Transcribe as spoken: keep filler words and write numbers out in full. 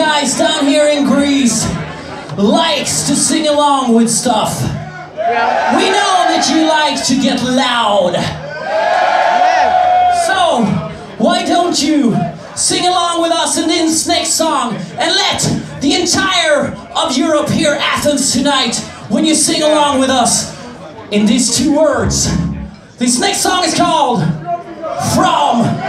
guys down here in Greece likes to sing along with stuff. We know that you like to get loud. So, why don't you sing along with us in this next song and let the entire of Europe hear Athens tonight when you sing along with us in these two words. This next song is called From